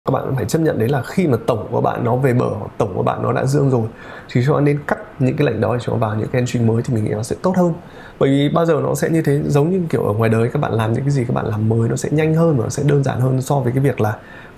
Các bạn phải chấp nhận đấy là khi mà tổng của bạn nó về bờ hoặc tổng của bạn nó đã dương rồi thì chúng ta nên cắt những cái lệnh đó để chúng ta vào những cái entry mới thì mình nghĩ nó sẽ tốt hơn. Bởi vì bao giờ nó sẽ như thế, giống như kiểu ở ngoài đời các bạn làm những cái gì các bạn làm mới nó sẽ nhanh hơn và nó sẽ đơn giản hơn so với cái việc là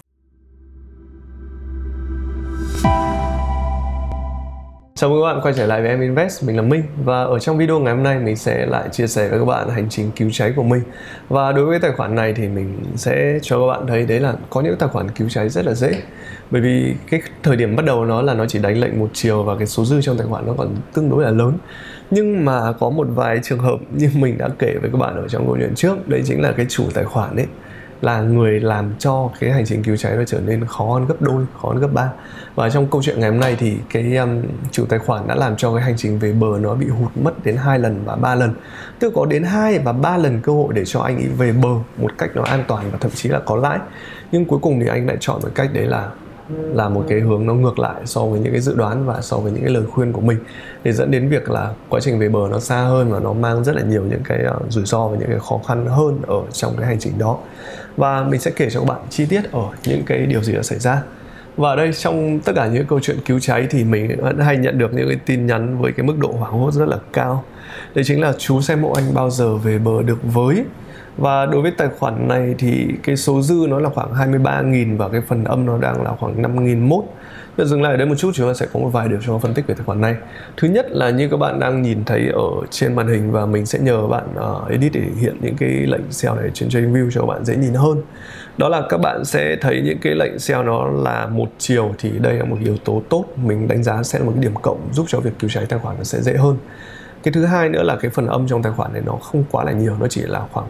chào mừng các bạn quay trở lại với Em Invest, mình là Minh. Và ở trong video ngày hôm nay mình sẽ lại chia sẻ với các bạn hành trình cứu cháy của mình. Và đối với tài khoản này thì mình sẽ cho các bạn thấy đấy là có những tài khoản cứu cháy rất là dễ. Bởi vì cái thời điểm bắt đầu nó chỉ đánh lệnh một chiều và cái số dư trong tài khoản nó còn tương đối là lớn. Nhưng mà có một vài trường hợp như mình đã kể với các bạn ở trong câu chuyện trước, đấy chính là cái chủ tài khoản ấy là người làm cho cái hành trình cứu cháy nó trở nên khó hơn gấp đôi, khó hơn gấp 3. Và trong câu chuyện ngày hôm nay thì cái chủ tài khoản đã làm cho cái hành trình về bờ nó bị hụt mất đến 2 lần và 3 lần. Tức có đến 2 và 3 lần cơ hội để cho anh ấy về bờ một cách nó an toàn và thậm chí là có lãi. Nhưng cuối cùng thì anh lại chọn một cách đấy là một cái hướng nó ngược lại so với những cái dự đoán và so với những cái lời khuyên của mình, để dẫn đến việc là quá trình về bờ nó xa hơn và nó mang rất là nhiều những cái rủi ro và những cái khó khăn hơn ở trong cái hành trình đó. Và mình sẽ kể cho các bạn chi tiết ở những cái điều gì đã xảy ra. Và ở đây trong tất cả những câu chuyện cứu cháy thì mình vẫn hay nhận được những cái tin nhắn với cái mức độ hoảng hốt rất là cao. Đấy chính là chú xem mẫu anh bao giờ về bờ được với. Và đối với tài khoản này thì cái số dư nó là khoảng 23.000 và cái phần âm nó đang là khoảng 5.001. Để dừng lại ở đây một chút, chúng ta sẽ có một vài điều cho phân tích về tài khoản này. Thứ nhất là như các bạn đang nhìn thấy ở trên màn hình, và mình sẽ nhờ bạn edit để hiện những cái lệnh sell này trên TradingView cho các bạn dễ nhìn hơn. Đó là các bạn sẽ thấy những cái lệnh sell nó là một chiều, thì đây là một yếu tố tốt, mình đánh giá sẽ là một cái điểm cộng giúp cho việc cứu cháy tài khoản nó sẽ dễ hơn. Cái thứ hai nữa là cái phần âm trong tài khoản này nó không quá là nhiều, nó chỉ là khoảng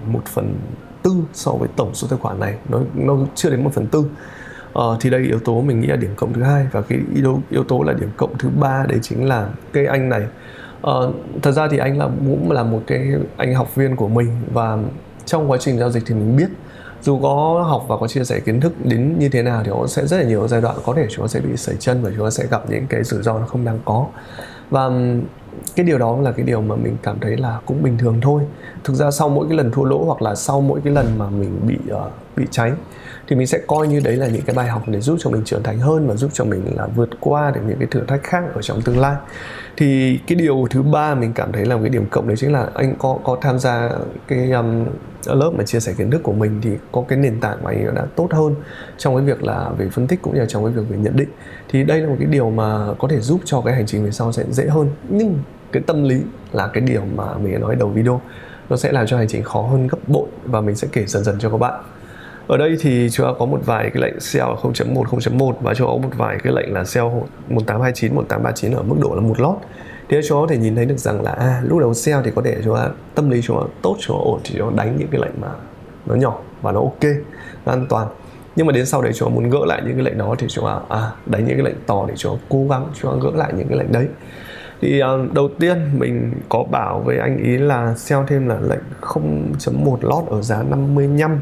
1/4 so với tổng số tài khoản này, nó chưa đến 1/4. Thì đây yếu tố mình nghĩ là điểm cộng thứ hai. Và cái yếu tố là điểm cộng thứ ba, đấy chính là cái anh này. Thật ra thì anh cũng là một cái anh học viên của mình, và trong quá trình giao dịch thì mình biết dù có học và có chia sẻ kiến thức đến như thế nào thì nó sẽ rất là nhiều giai đoạn có thể chúng ta sẽ bị sẩy chân và chúng ta sẽ gặp những cái rủi ro nó không đáng có. Và cái điều đó là cái điều mà mình cảm thấy là cũng bình thường thôi. Thực ra sau mỗi cái lần thua lỗ hoặc là sau mỗi cái lần mà mình bị cháy thì mình sẽ coi như đấy là những cái bài học để giúp cho mình trưởng thành hơn và giúp cho mình là vượt qua được những cái thử thách khác ở trong tương lai. Thì cái điều thứ ba mình cảm thấy là một cái điểm cộng đấy chính là anh có tham gia cái lớp mà chia sẻ kiến thức của mình, thì có cái nền tảng của anh đã tốt hơn trong cái việc là về phân tích cũng như là trong cái việc về nhận định. Thì đây là một cái điều mà có thể giúp cho cái hành trình về sau sẽ dễ hơn. Nhưng cái tâm lý là cái điều mà mình đã nói đầu video, nó sẽ làm cho hành trình khó hơn gấp bội, và mình sẽ kể dần dần cho các bạn. Ở đây thì chúng ta có một vài cái lệnh sell 0.1, 0.1 và chúng ta có một vài cái lệnh là sell 1829, 1839 ở mức độ là một lót. Thì chúng ta có thể nhìn thấy được rằng là lúc đầu sell thì có thể chúng ta tâm lý chúng ta tốt, chúng ta ổn thì chúng ta đánh những cái lệnh mà nó nhỏ và nó ok, nó an toàn. Nhưng mà đến sau đấy chúng ta muốn gỡ lại những cái lệnh đó thì chúng ta đánh những cái lệnh to để chúng ta cố gắng chúng ta gỡ lại những cái lệnh đấy. Thì đầu tiên mình có bảo với anh ý là sell thêm là lệnh 0.1 lót ở giá 55.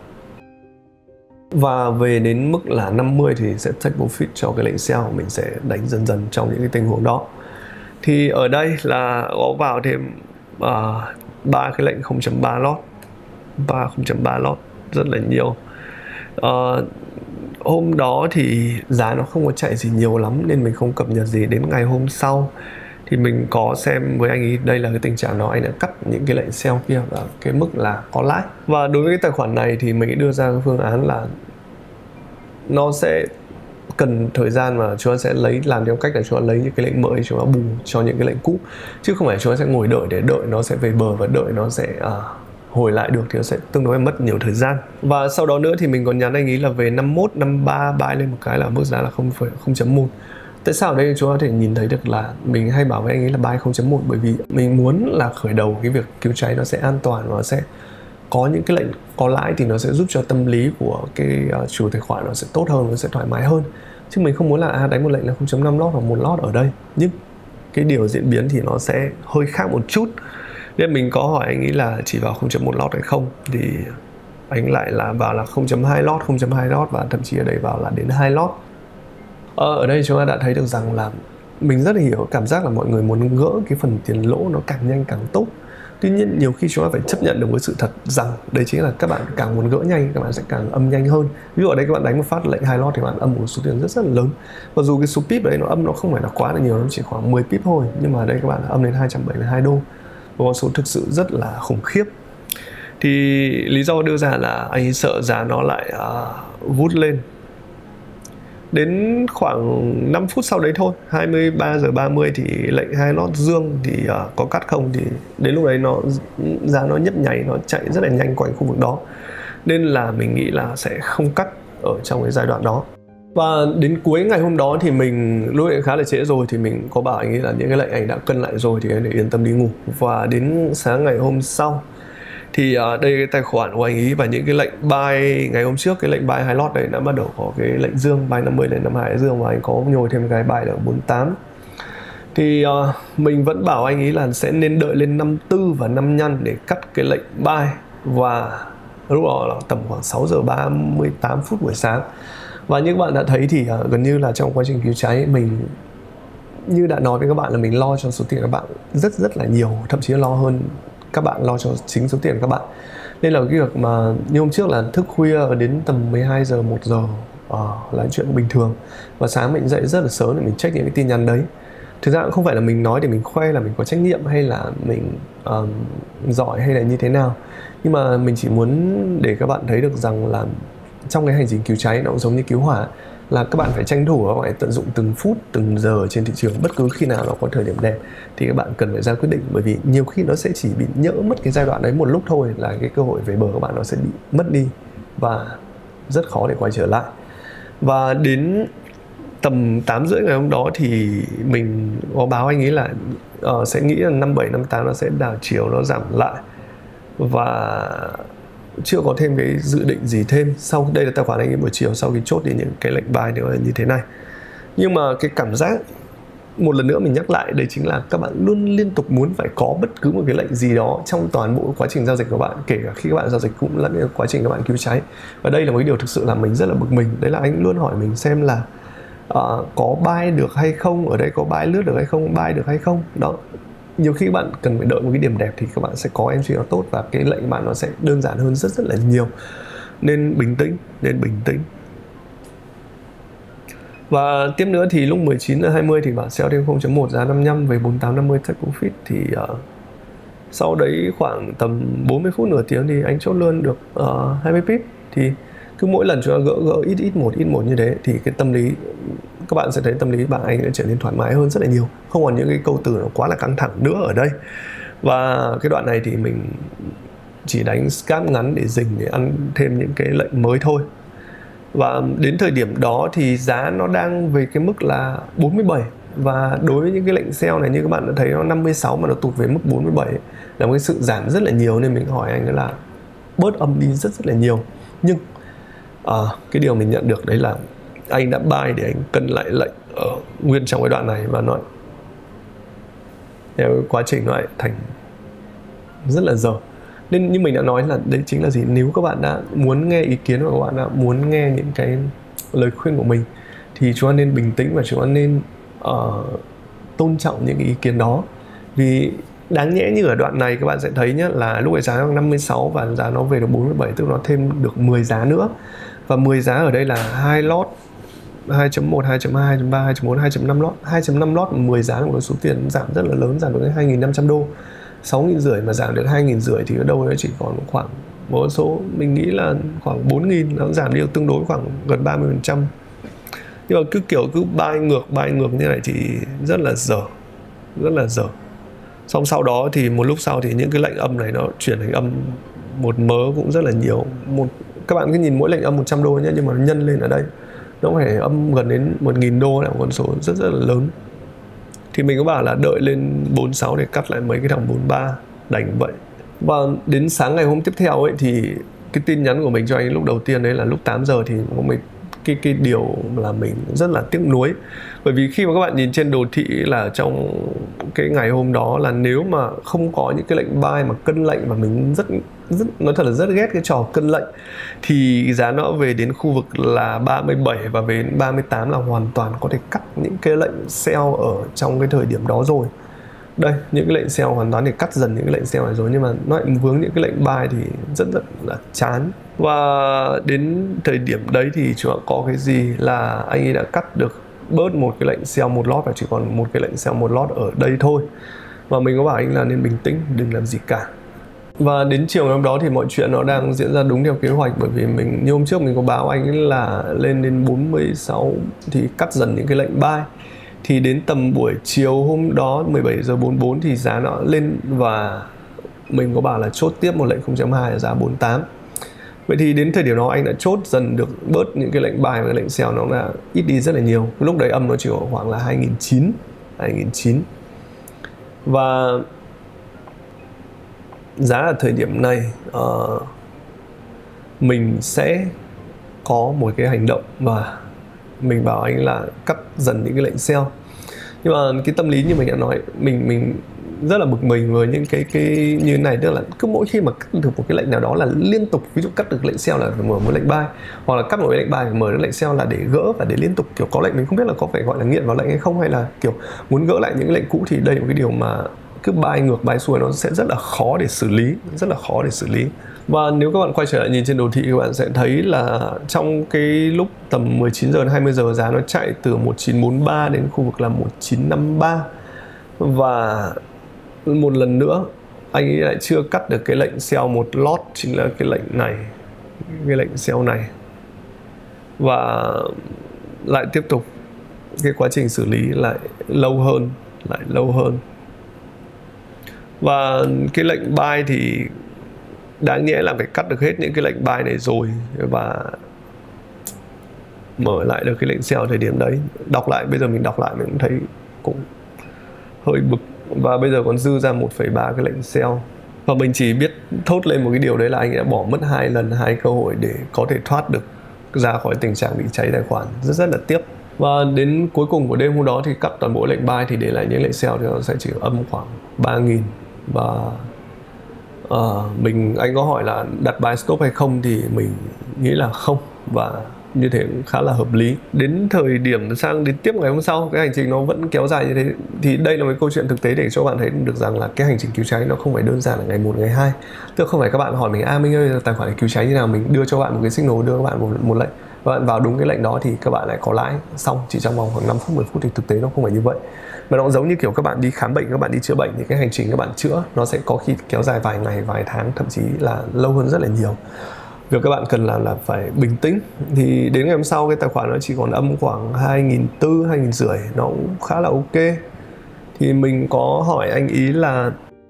Và về đến mức là 50 thì sẽ take profit cho cái lệnh sell, mình sẽ đánh dần dần trong những cái tình huống đó. Thì ở đây là có vào thêm 3 cái lệnh 0.3 lót, 0.3 lót rất là nhiều. Hôm đó thì giá nó không có chạy gì nhiều lắm nên mình không cập nhật gì. Đến ngày hôm sau thì mình có xem với anh ấy, đây là cái tình trạng đó, anh đã cắt những cái lệnh sell kia ở cái mức là có lãi. Và đối với cái tài khoản này thì mình đưa ra cái phương án là nó sẽ cần thời gian mà chúng ta sẽ làm theo cách là chúng ta lấy những cái lệnh mới chúng ta bù cho những cái lệnh cũ, chứ không phải chúng ta sẽ ngồi đợi để đợi nó sẽ về bờ và đợi nó sẽ hồi lại được, thì nó sẽ tương đối mất nhiều thời gian. Và sau đó nữa thì mình còn nhắn anh ấy là về 51, 53 buy lên một cái là mức giá là 0.1. Tại sao ở đây chúng ta có thể nhìn thấy được là mình hay bảo với anh ấy là buy 0.1, bởi vì mình muốn là khởi đầu cái việc cứu cháy nó sẽ an toàn và nó sẽ có những cái lệnh có lãi, thì nó sẽ giúp cho tâm lý của cái chủ tài khoản nó sẽ tốt hơn, nó sẽ thoải mái hơn. Chứ mình không muốn là đánh một lệnh là 0.5 lót hoặc 1 lót ở đây. Nhưng cái điều diễn biến thì nó sẽ hơi khác một chút. Nên mình có hỏi anh ấy là chỉ vào 0.1 lót hay không, thì anh lại là bảo là 0.2 lót, 0.2 lót và thậm chí ở đây vào là đến 2 lót. Ở đây chúng ta đã thấy được rằng là mình rất là hiểu cảm giác là mọi người muốn gỡ cái phần tiền lỗ nó càng nhanh càng tốt. Tuy nhiên nhiều khi chúng ta phải chấp nhận được với sự thật rằng đấy chính là các bạn càng muốn gỡ nhanh, các bạn sẽ càng âm nhanh hơn. Ví dụ ở đây các bạn đánh một phát lệnh high loss thì các bạn âm một số tiền rất rất là lớn. Mặc dù cái số pip đấy nó âm nó không phải là quá là nhiều, nó chỉ khoảng 10 pip thôi, nhưng mà ở đây các bạn âm đến 272 đô, một con số thực sự rất là khủng khiếp. Thì lý do đưa ra là anh sợ giá nó lại vút lên. Đến khoảng 5 phút sau đấy thôi, 23 giờ 30 thì lệnh high loss dương thì có cắt không, thì đến lúc đấy giá nó nhấp nháy, nó chạy rất là nhanh quanh khu vực đó, nên là mình nghĩ là sẽ không cắt ở trong cái giai đoạn đó. Và đến cuối ngày hôm đó thì mình lúc ấy khá là trễ rồi, thì mình có bảo anh ấy là những cái lệnh anh đã cân lại rồi thì anh để yên tâm đi ngủ. Và đến sáng ngày hôm sau thì đây cái tài khoản của anh ấy và những cái lệnh buy ngày hôm trước, cái lệnh buy high loss đấy đã bắt đầu có cái lệnh dương, buy 50 lên 52 dương, và anh có nhồi thêm cái buy ở 48. Thì mình vẫn bảo anh ấy là sẽ nên đợi lên 54 và 5 nhăn để cắt cái lệnh buy. Và lúc đó là tầm khoảng 6 giờ 38 phút buổi sáng. Và như các bạn đã thấy thì gần như là trong quá trình cứu cháy, mình như đã nói với các bạn là mình lo cho số tiền các bạn rất rất là nhiều, thậm chí là lo hơn các bạn lo cho chính số tiền của các bạn. Nên là cái việc mà như hôm trước là thức khuya đến tầm 12 giờ 1 giờ là chuyện bình thường. Và sáng mình dậy rất là sớm để mình check những cái tin nhắn đấy. Thực ra cũng không phải là mình nói để mình khoe là mình có trách nhiệm hay là mình giỏi hay là như thế nào, nhưng mà mình chỉ muốn để các bạn thấy được rằng là trong cái hành trình cứu cháy nó cũng giống như cứu hỏa, là các bạn phải tranh thủ, các bạn phải tận dụng từng phút từng giờ trên thị trường. Bất cứ khi nào nó có thời điểm đẹp thì các bạn cần phải ra quyết định, bởi vì nhiều khi nó sẽ chỉ bị nhỡ mất cái giai đoạn đấy một lúc thôi, là cái cơ hội về bờ các bạn nó sẽ bị mất đi và rất khó để quay trở lại. Và đến tầm 8 rưỡi ngày hôm đó thì mình có báo anh ấy là sẽ nghĩ là 57, 58 nó sẽ đảo chiều, nó giảm lại, và chưa có thêm cái dự định gì thêm. Sau đây là tài khoản anh ấy buổi chiều sau khi chốt đi những cái lệnh buy nó là như thế này. Nhưng mà cái cảm giác một lần nữa mình nhắc lại, đấy chính là các bạn luôn liên tục muốn phải có bất cứ một cái lệnh gì đó trong toàn bộ quá trình giao dịch của bạn, kể cả khi các bạn giao dịch cũng lẫn quá trình các bạn cứu cháy. Và đây là một cái điều thực sự làm mình rất là bực mình. Đấy là anh luôn hỏi mình xem là có buy được hay không, ở đây có buy lướt được hay không, buy được hay không. Đó, nhiều khi các bạn cần phải đợi một cái điểm đẹp thì các bạn sẽ có entry nó tốt, và cái lệnh của bạn nó sẽ đơn giản hơn rất rất là nhiều. Nên bình tĩnh. Và tiếp nữa thì lúc 19:20 thì bạn sell thêm 0.1 giá 55 về 48.50 take profit. Thì sau đấy khoảng tầm 40 phút nửa tiếng thì anh chốt luôn được 20 pip. Thì cứ mỗi lần chúng ta gỡ ít một như thế thì cái tâm lý, các bạn sẽ thấy tâm lý bạn anh đã trở nên thoải mái hơn rất là nhiều, không còn những cái câu từ nó quá là căng thẳng nữa ở đây. Và cái đoạn này thì mình chỉ đánh scalp ngắn để dình, để ăn thêm những cái lệnh mới thôi. Và đến thời điểm đó thì giá nó đang về cái mức là 47. Và đối với những cái lệnh sell này, như các bạn đã thấy nó 56 mà nó tụt về mức 47 là một cái sự giảm rất là nhiều. Nên mình hỏi anh là bớt âm đi rất rất là nhiều. Nhưng cái điều mình nhận được đấy là anh đã buy để anh cân lại lệnh ở nguyên trong cái đoạn này, và nó theo quá trình nó lại thành rất là dở. Nên như mình đã nói là đấy chính là gì, nếu các bạn đã muốn nghe ý kiến và các bạn đã muốn nghe những cái lời khuyên của mình thì chúng ta nên bình tĩnh và chúng ta nên tôn trọng những cái ý kiến đó. Vì đáng nhẽ như ở đoạn này các bạn sẽ thấy nhé, là lúc ấy giá nó 56 và giá nó về được 47, tức nó thêm được 10 giá nữa. Và 10 giá ở đây là hai lót 2.1, 2.2, 2.3, 2.4, 2.5 lót. 2.5 lót 10 giá là một số tiền giảm rất là lớn, giảm được đến 2.500 đô. 6.500 mà giảm được 2.500 thì ở đâu nó chỉ còn khoảng một số, mình nghĩ là khoảng 4.000, nó giảm đi tương đối khoảng gần 30%. Nhưng mà cứ buy ngược như này thì rất là dở. Xong sau đó thì một lúc sau thì những cái lệnh âm này nó chuyển thành âm một mớ cũng rất là nhiều. Các bạn cứ nhìn mỗi lệnh âm 100 đô nhé, nhưng mà nó nhân lên ở đây nó phải âm gần đến 1.000 đô, là một con số rất rất là lớn. Thì mình có bảo là đợi lên 46 để cắt lại mấy cái thằng 43, đành vậy. Và đến sáng ngày hôm tiếp theo ấy thì cái tin nhắn của mình cho anh lúc đầu tiên đấy là lúc 8 giờ thì có một cái điều là mình rất là tiếc nuối. Bởi vì khi mà các bạn nhìn trên đồ thị là trong cái ngày hôm đó là nếu mà không có những cái lệnh buy mà cân lệnh, và mình rất nói thật là rất ghét cái trò cân lệnh, thì giá nó về đến khu vực là 37 và về đến 38 là hoàn toàn có thể cắt những cái lệnh sell ở trong cái thời điểm đó rồi. Đây, những cái lệnh sell hoàn toàn để cắt dần những cái lệnh sell này rồi, nhưng mà nó lại vướng những cái lệnh buy thì rất là chán. Và đến thời điểm đấy thì chúng ta có cái gì là anh ấy đã cắt được bớt một cái lệnh sell một lot và chỉ còn một cái lệnh sell một lot ở đây thôi. Và mình có bảo anh là nên bình tĩnh, đừng làm gì cả. Và đến chiều ngày hôm đó thì mọi chuyện nó đang diễn ra đúng theo kế hoạch, bởi vì mình như hôm trước mình có báo anh ấy là lên đến 46 thì cắt dần những cái lệnh buy. Thì đến tầm buổi chiều hôm đó 17 giờ 44 thì giá nó lên và mình có bảo là chốt tiếp một lệnh 0.2 ở giá 48. Vậy thì đến thời điểm đó anh đã chốt dần được bớt những cái lệnh buy và lệnh sell, nó là ít đi rất là nhiều. Lúc đấy âm nó chỉ khoảng là 2.900. Và giá ở thời điểm này mình sẽ có một cái hành động và mình bảo anh là cắt dần những cái lệnh sell. Nhưng mà cái tâm lý như mình đã nói, mình rất là bực mình với những cái như thế này, tức là cứ mỗi khi mà cắt được một cái lệnh nào đó là liên tục, ví dụ cắt được lệnh sell là phải mở một lệnh buy, hoặc là cắt một cái lệnh buy phải mở được lệnh sell là để gỡ và để liên tục kiểu có lệnh. Mình không biết là có phải gọi là nghiện vào lệnh hay không, hay là kiểu muốn gỡ lại những lệnh cũ, thì đây là một cái điều mà cứ buy ngược buy xuôi nó sẽ rất là khó để xử lý. Và nếu các bạn quay trở lại nhìn trên đồ thị, các bạn sẽ thấy là trong cái lúc tầm 19 giờ đến 20 giờ giá nó chạy từ 1943 đến khu vực là 1953. Và một lần nữa anh ấy lại chưa cắt được cái lệnh sell một lot, chính là cái lệnh này, cái lệnh sell này. Và lại tiếp tục cái quá trình xử lý lại lâu hơn. Và cái lệnh buy thì đáng nhẽ là phải cắt được hết những cái lệnh buy này rồi và mở lại được cái lệnh sell thời điểm đấy. Bây giờ mình đọc lại mình cũng thấy cũng hơi bực. Và bây giờ còn dư ra 1,3 cái lệnh sell. Và mình chỉ biết thốt lên một cái điều đấy là anh đã bỏ mất 2 lần 2 cơ hội để có thể thoát được ra khỏi tình trạng bị cháy tài khoản. Rất là tiếc. Và đến cuối cùng của đêm hôm đó thì cắt toàn bộ lệnh buy thì để lại những lệnh sell thì nó sẽ chỉ âm khoảng 3.000. Và anh có hỏi là đặt buy stop hay không thì mình nghĩ là không, và như thế cũng khá là hợp lý. Đến thời điểm sang đến tiếp ngày hôm sau, cái hành trình nó vẫn kéo dài như thế. Thì đây là một câu chuyện thực tế để cho bạn thấy được rằng là cái hành trình cứu cháy nó không phải đơn giản là ngày 1, ngày 2. Tức là không phải các bạn hỏi mình Minh ơi tài khoản cứu cháy như nào, mình đưa cho bạn một cái signal, đưa các bạn một lệnh, và bạn vào đúng cái lệnh đó thì các bạn lại có lãi xong chỉ trong vòng khoảng 5 phút 10 phút. Thì thực tế nó không phải như vậy, mà nó giống như kiểu các bạn đi khám bệnh, các bạn đi chữa bệnh thì cái hành trình các bạn chữa nó sẽ có khi kéo dài vài ngày, vài tháng, thậm chí là lâu hơn rất là nhiều. Việc các bạn cần làm là phải bình tĩnh. Thì đến ngày hôm sau cái tài khoản nó chỉ còn âm khoảng 2.400, 2.500, nó cũng khá là ok. Thì mình có hỏi anh ý là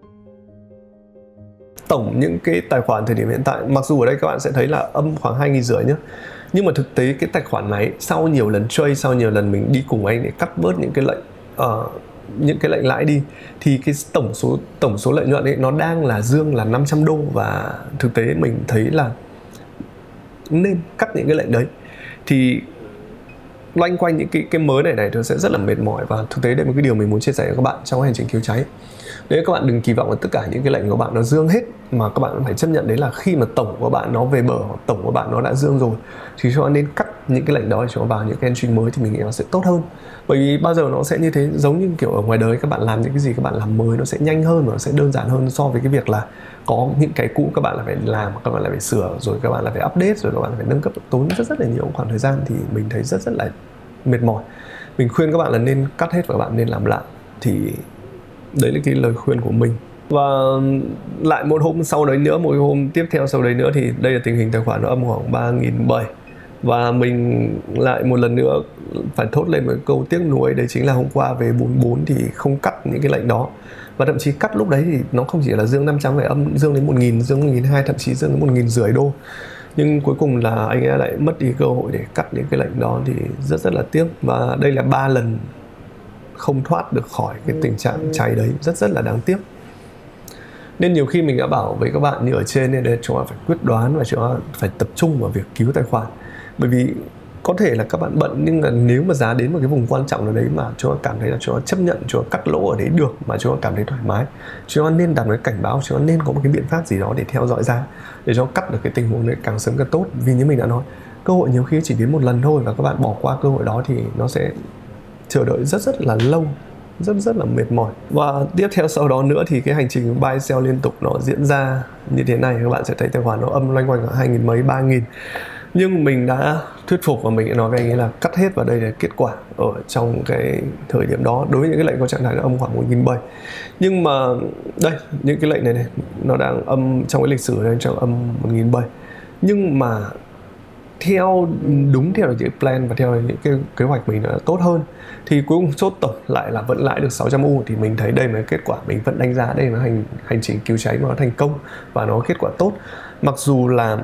tổng những cái tài khoản thời điểm hiện tại, mặc dù ở đây các bạn sẽ thấy là âm khoảng 2.500 nhé, nhưng mà thực tế cái tài khoản này sau nhiều lần trade, sau nhiều lần mình đi cùng anh để cắt bớt những cái lệnh lãi đi, thì cái tổng số lợi nhuận ấy nó đang là dương là 500 đô. Và thực tế mình thấy là nên cắt những cái lệnh đấy. Thì loanh quanh những cái mớ này nó sẽ rất là mệt mỏi. Và thực tế đây là một cái điều mình muốn chia sẻ với các bạn trong hành trình cứu cháy. Đấy, các bạn đừng kỳ vọng là tất cả những cái lệnh của bạn nó dương hết, mà các bạn phải chấp nhận đấy là khi mà tổng của bạn nó về bờ, tổng của bạn nó đã dương rồi, thì chúng ta nên cắt những cái lệnh đó để chúng ta vào những cái entry mới thì mình nghĩ nó sẽ tốt hơn. Bởi vì bao giờ nó sẽ như thế, giống như kiểu ở ngoài đời các bạn làm những cái gì các bạn làm mới nó sẽ nhanh hơn và nó sẽ đơn giản hơn so với cái việc là có những cái cũ các bạn là phải làm, các bạn là phải sửa, rồi các bạn là phải update, rồi các bạn là phải nâng cấp, tốn rất là nhiều khoảng thời gian. Thì mình thấy rất là mệt mỏi. Mình khuyên các bạn là nên cắt hết và các bạn nên làm lại. Thì đấy là cái lời khuyên của mình. Và lại một hôm sau đấy nữa, một hôm tiếp theo sau đấy nữa, thì đây là tình hình tài khoản nó âm khoảng 3.700. Và mình lại một lần nữa phải thốt lên một câu tiếc nuối, đấy chính là hôm qua về 44 thì không cắt những cái lệnh đó. Và thậm chí cắt lúc đấy thì nó không chỉ là dương 500, phải âm dương đến 1.000, dương 1.200, thậm chí dương đến 1.500 đô. Nhưng cuối cùng là anh ấy lại mất đi cơ hội để cắt những cái lệnh đó, thì rất là tiếc. Và đây là 3 lần không thoát được khỏi cái tình trạng cháy đấy, rất là đáng tiếc. Nên nhiều khi mình đã bảo với các bạn như ở trên nên là chúng ta phải quyết đoán và chúng ta phải tập trung vào việc cứu tài khoản. Bởi vì có thể là các bạn bận, nhưng là nếu mà giá đến một cái vùng quan trọng nào đấy mà chúng ta cảm thấy là chúng ta chấp nhận, chúng ta cắt lỗ ở đấy được mà chúng ta cảm thấy thoải mái, chúng ta nên đặt một cái cảnh báo, chúng ta nên có một cái biện pháp gì đó để theo dõi giá, để cho cắt được cái tình huống đấy càng sớm càng tốt. Vì như mình đã nói, cơ hội nhiều khi chỉ đến một lần thôi, và các bạn bỏ qua cơ hội đó thì nó sẽ chờ đợi rất là lâu rất là mệt mỏi. Và tiếp theo sau đó nữa thì cái hành trình buy sell liên tục nó diễn ra như thế này. Các bạn sẽ thấy tài khoản nó âm loanh quanh ở 2.000 mấy 3.000. Nhưng mình đã thuyết phục và mình đã nói với anh ấy là cắt hết vào đây là kết quả ở trong cái thời điểm đó, đối với những cái lệnh có trạng thái nó âm khoảng 1.700. Nhưng mà đây, những cái lệnh này nó đang âm trong cái lịch sử này, trong âm 1.700. Nhưng mà theo cái plan và theo những cái kế hoạch mình đã tốt hơn, thì cuối cùng chốt tổng lại là vẫn lãi được 600 U. Thì mình thấy đây là kết quả mình vẫn đánh giá đây là hành trình cứu cháy mà nó thành công và nó kết quả tốt. Mặc dù là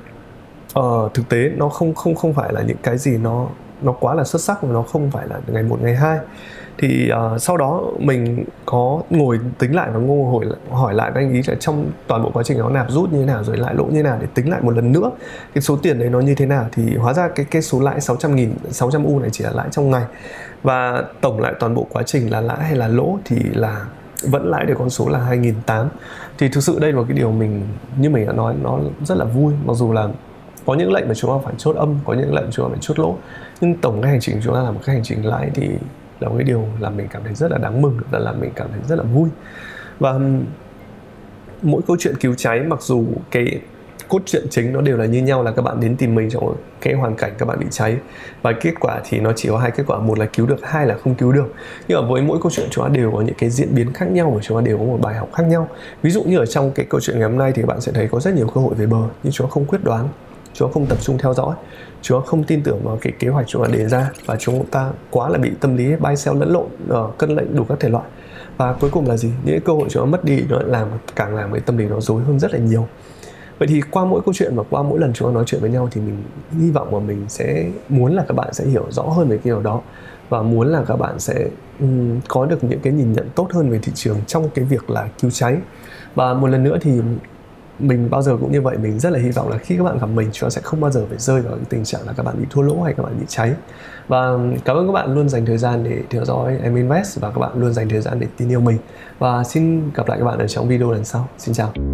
thực tế nó không phải là những cái gì nó quá là xuất sắc, và nó không phải là ngày 1 ngày 2. Thì sau đó mình có ngồi tính lại và hỏi lại với anh ý là trong toàn bộ quá trình nó nạp rút như thế nào, rồi lãi lỗ như thế nào, để tính lại một lần nữa cái số tiền đấy nó như thế nào. Thì hóa ra cái số lãi 600 U này chỉ là lãi trong ngày, và tổng lại toàn bộ quá trình là lãi hay là lỗ thì là vẫn lãi được con số là 2.800. Thì thực sự đây là một cái điều như mình đã nói, nó rất là vui. Mặc dù là có những lệnh mà chúng ta phải chốt âm, có những lệnh chúng ta phải chốt lỗ, nhưng tổng cái hành trình chúng ta là một cái hành trình lãi thì là một cái điều làm mình cảm thấy rất là đáng mừng, và làm mình cảm thấy rất là vui. Và mỗi câu chuyện cứu cháy, mặc dù cái cốt truyện chính nó đều là như nhau, là các bạn đến tìm mình trong cái hoàn cảnh các bạn bị cháy, và kết quả thì nó chỉ có hai kết quả: một là cứu được, hai là không cứu được. Nhưng mà với mỗi câu chuyện chúng ta đều có những cái diễn biến khác nhau, và chúng ta đều có một bài học khác nhau. Ví dụ như ở trong cái câu chuyện ngày hôm nay thì các bạn sẽ thấy có rất nhiều cơ hội về bờ, nhưng chúng ta không quyết đoán, chúng ta không tập trung theo dõi, chúng ta không tin tưởng vào cái kế hoạch chúng ta đề ra, và chúng ta quá là bị tâm lý buy sell lẫn lộn, cân lệnh đủ các thể loại. Và cuối cùng là gì? Những cơ hội chúng ta mất đi, nó càng làm cái tâm lý nó rối hơn rất là nhiều. Vậy thì qua mỗi câu chuyện và qua mỗi lần chúng ta nói chuyện với nhau, thì mình hy vọng mà mình sẽ muốn là các bạn sẽ hiểu rõ hơn về cái điều đó, và muốn là các bạn sẽ có được những cái nhìn nhận tốt hơn về thị trường trong cái việc là cứu cháy. Và một lần nữa thì mình bao giờ cũng như vậy, mình rất là hy vọng là khi các bạn gặp mình, chúng ta sẽ không bao giờ phải rơi vào cái tình trạng là các bạn bị thua lỗ hay các bạn bị cháy. Và cảm ơn các bạn luôn dành thời gian để theo dõi Em Invest, và các bạn luôn dành thời gian để tin yêu mình. Và xin gặp lại các bạn ở trong video lần sau. Xin chào.